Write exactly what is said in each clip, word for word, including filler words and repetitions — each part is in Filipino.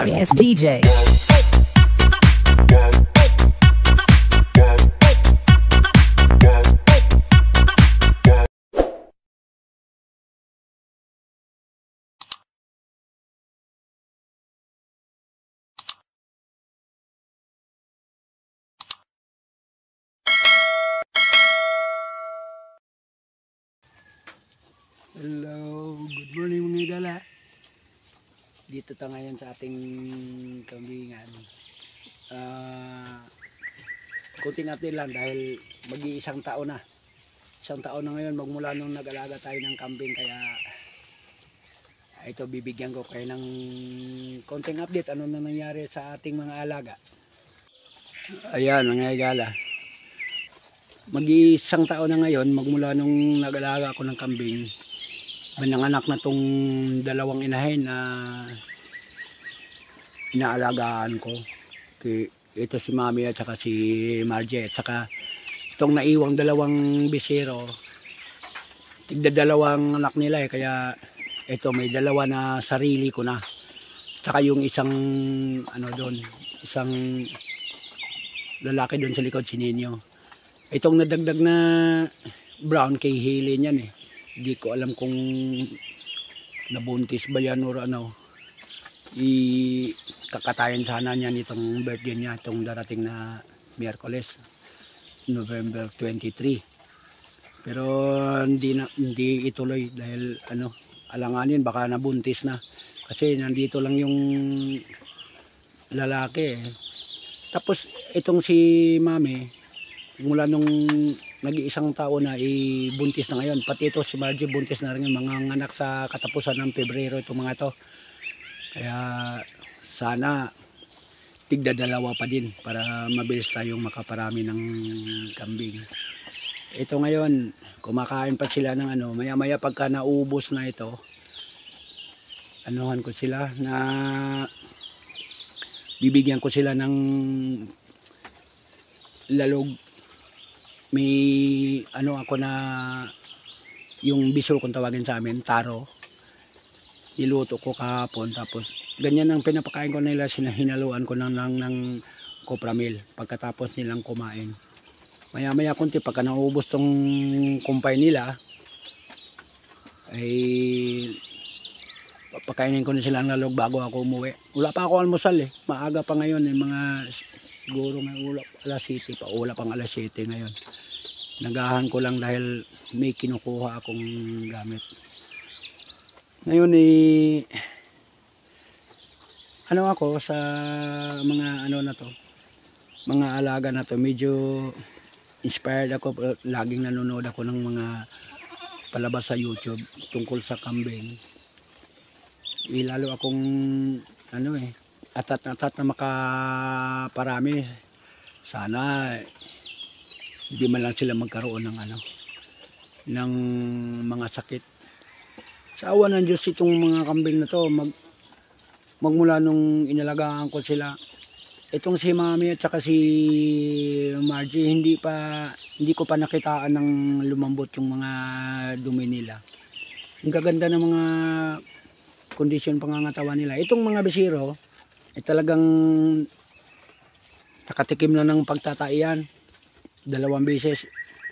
Darius D J. Hello, good morning mga gala. Dito tayo ngayon sa ating kambingan. Uh, kunting update lang dahil mag-iisang taon na. Isang taon na ngayon magmula nung nag-alaga tayo ng kambing, kaya ito bibigyan ko kayo ng konting update ano na nangyari sa ating mga alaga. Ayan mga gala. Mag-iisang taon na ngayon magmula nung nag-alaga ako ng kambing. Nanganak na tong dalawang inahin na inaalagaan ko. Ito si Mami at saka si Margie. At saka itong naiwang dalawang bisero, tigda dalawang anak nila eh. Kaya ito may dalawa na sarili ko na. At saka yung isang ano doon, isang lalaki doon sa likod, si Nino. Itong nadagdag na brown kay Haley niyan eh. Hindi ko alam kung nabuntis ba yan o ano. I-kakatayin sana niya nitong birthday niya, itong darating na Miyerkules, November twenty-three. Pero hindi, na, hindi ituloy dahil ano, alanganin baka nabuntis na. Kasi nandito lang yung lalaki eh. Tapos itong si Mami, mula nung nag-iisang taon na ibuntis na ngayon. Pati ito si Margie buntis na rin, mga anak sa katapusan ng Pebrero itong mga to. Kaya sana tigda dalawa pa din para mabilis tayong makaparami ng kambing. Ito ngayon kumakain pa sila ng ano, maya maya pagka naubos na ito, anuhan ko sila na bibigyan ko sila ng lalog. May ano ako na yung bisol kung tawagin sa amin, taro. Niluto ko kahapon, tapos ganyan ang pinapakain ko nila, sinahinaluan ko ng, ng, ng copramil pagkatapos nilang kumain. Maya maya kunti pagka naubos tong kumpay nila ay papakainin ko na sila ng lalog bago ako umuwi. Wala pa ako almusal eh, maaga pa ngayon eh, mga siguro nga ula, alas siyete pa, wala pang alas siyete ngayon. Nagahan ko lang dahil may kinukuha akong gamit. Ngayon eh, ano ako sa mga ano na to, mga alaga na to, medyo inspired ako. Laging nanonood ako ng mga palabas sa YouTube tungkol sa kambing. Eh, lalo akong ano eh, atat-atat na makaparami. Sana hindi man lang sila magkaroon ng ano, ng mga sakit. Sa awa ng Diyos itong mga kambing na to, mag, magmula nung inalagaan ko sila, itong si Mami at saka si Margie, hindi pa hindi ko pa nakitaan ng lumambot yung mga dumi nila. Ang gaganda ng mga kondisyon pangangatawan nila. Itong mga bisiro ay talagang nakatikim na ng pagtataian dalawang beses.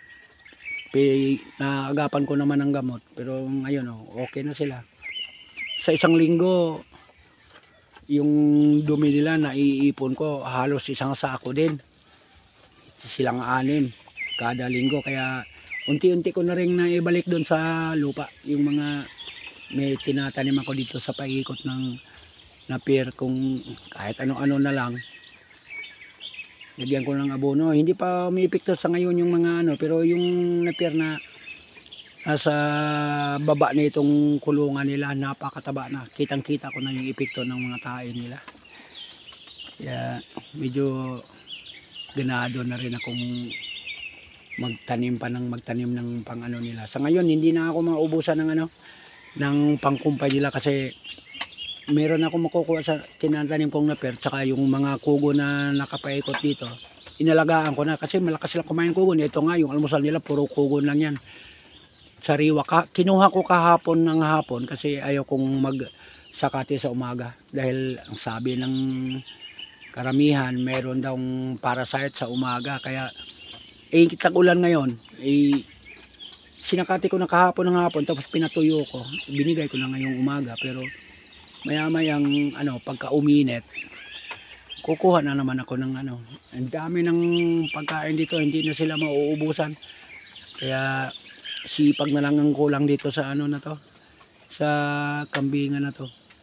Naagapan ko naman ng gamot, pero ngayon oh, okay na sila. Sa isang linggo yung dumi nila naiipon ko halos isang sako din, silang anim kada linggo. Kaya unti-unti ko na rin naibalik doon sa lupa yung mga may tinatanim ako dito sa paikot ng napir, kung kahit ano-ano na lang lagyan ko ng abono. Hindi pa may epekto sa ngayon yung mga ano, pero yung napir na nasa baba na itong kulungan nila, napakataba na. Kitang kita ko na yung epekto ng mga tae nila. Kaya medyo ganado na rin akong magtanim pa ng magtanim ng pang ano nila. Sa ngayon hindi na ako maubusan ng ano, ng pangkumpay nila kasi meron ako makukuha sa tinatanim kong napir, tsaka yung mga kugo na nakapaikot dito, inalagaan ko na kasi malakas sila kumain kugo. Ito nga yung almusal nila puro kugo lang yan, sariwa. Ka, kinuha ko kahapon ng hapon kasi ayaw kong mag sakati sa umaga. Dahil ang sabi ng karamihan, meron daw parasite sa umaga. Kaya, eh, tag-ulan ngayon, eh, sinakati ko na kahapon ng hapon, tapos pinatuyo ko. Binigay ko na ngayong umaga, pero maya-mayang ano, pagka uminit, kukuha na naman ako ng ano. Ang dami ng pagkain dito, hindi na sila mauubusan. Kaya sipag na lang ang kulang dito sa ano na to, sa kambingan na to.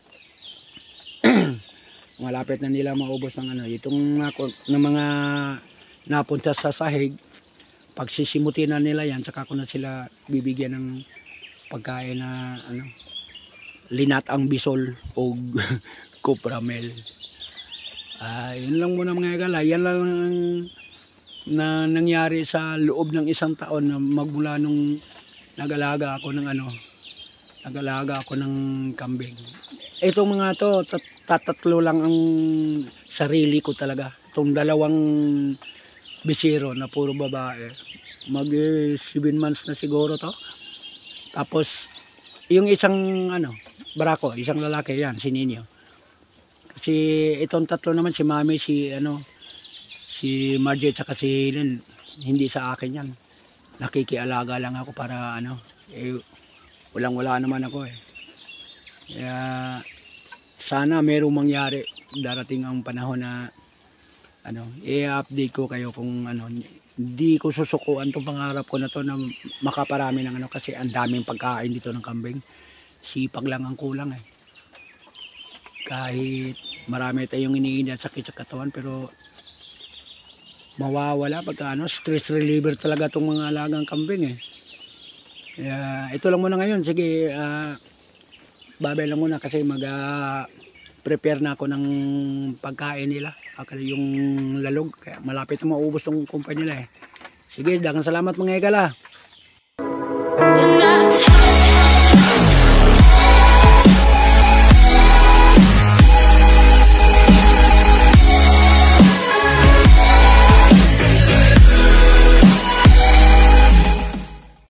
Malapit na nila maubos ng ano, itong ng mga napunta sa sahig. Pag sisimutin na nila yan, saka ko na sila bibigyan ng pagkain na ano, linat ang bisol o kupramel. Uh, yun lang muna mga gala. Yan lang na nangyari sa loob ng isang taon na magmula nung nagalaga ako ng ano, nagalaga ako ng kambing. Itong mga to, tatatlo lang ang sarili ko talaga. Itong dalawang bisiro na puro babae, mag seven months na siguro to. Tapos yung isang ano, barako, isang lalaki yan, si Ninyo. Kasi itong tatlo naman, si Mami, si ano, si Margie at si Lynn, hindi sa akin yan. Nakikialaga lang ako para ano, eh, walang wala naman ako eh. Kaya sana merong mangyari, darating ang panahon na ano, i-update ko kayo kung ano, hindi ko susukuan tong pangarap ko na to na makaparami ng ano, kasi ang daming pagkain dito ng kambing. Sipag lang ang kulang eh. Kahit marami tayong iniinda sakit sa katawan, pero mawawala pagka ano, stress reliever talaga tong mga alagang kambing eh. Kaya ito lang muna ngayon. Sige, uh, babay lang muna kasi mag uh, prepare na ako ng pagkain nila. Akala yung lalog, kaya malapit na maubos tong kumpanya nila eh. Sige, dagang salamat mga igala.